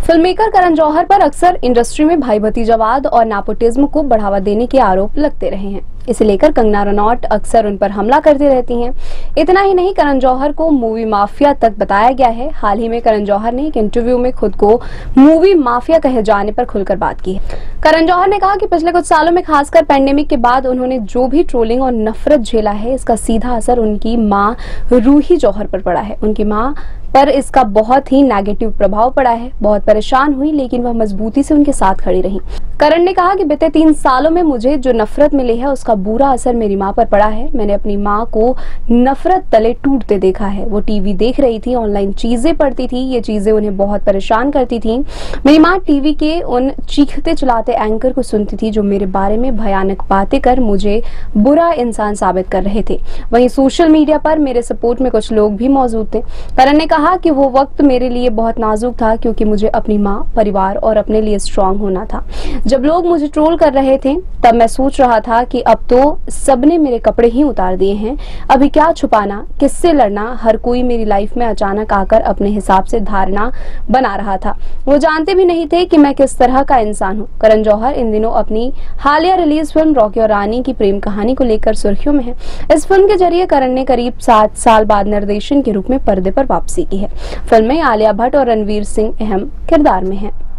Filmmaker Karan Johar पर अक्सर industry में भाई भतीजावाद और नेपोटिज्म को बढ़ावा देने के आरोप लगते रहे हैं। इसे लेकर कंगना रनौत अक्सर उन पर हमला करती रहती हैं। इतना ही नहीं, करण जौहर को मूवी माफिया तक बताया गया है। हाल ही में करण जौहर ने एक इंटरव्यू में खुद को मूवी माफिया कहे जाने पर खुलकर बात की है। करण जौहर ने कहा कि पिछले कुछ सालों में, खासकर पैंडेमिक के बाद, उन्होंने जो भी ट्रोलिंग और नफरत झेला है, इसका सीधा असर उनकी मां रूही जौहर पर पड़ा है। उनकी मां पर इसका बहुत ही नेगेटिव प्रभाव पड़ा है। बहुत परेशान हुई, लेकिन वह मजबूती से उनके साथ खड़ी रही। करण ने कहा कि बीते 3 सालों में मुझे जो नफरत मिली है, उसका बुरा असर मेरी मां पर पड़ा है। मैंने अपनी मां को नफरत तले टूटते देखा है। वो टीवी देख रही थी, ऑनलाइन चीजें पढ़ती थी, ये चीजें उन्हें बहुत परेशान करती थी। मेरी मां टीवी के उन चीखते चिल्लाते एंकर को सुनती थी जो मेरे बारे में भयानक बातें कर मुझे बुरा इंसान साबित कर रहे थे। वहीं सोशल मीडिया पर मेरे सपोर्ट में कुछ लोग भी मौजूद थे। करण ने कहा कि वो वक्त मेरे लिए बहुत नाजुक था, क्योंकि मुझे अपनी माँ, परिवार और अपने लिए स्ट्रांग होना था। जब लोग मुझे ट्रोल कर रहे थे, तब मैं सोच रहा था कि अब तो सबने मेरे कपड़े ही उतार दिए हैं, अभी क्या छुपाना, किससे लड़ना। हर कोई मेरी लाइफ में अचानक आकर अपने हिसाब से धारणा बना रहा था। वो जानते भी नहीं थे कि मैं किस तरह का इंसान हूँ। करण जौहर इन दिनों अपनी हालिया रिलीज फिल्म रॉकी और रानी की प्रेम कहानी को लेकर सुर्खियों में है। इस फिल्म के जरिए करण ने करीब 7 साल बाद निर्देशन के रूप में पर्दे पर वापसी की है। फिल्म में आलिया भट्ट और रणवीर सिंह अहम किरदार में हैं।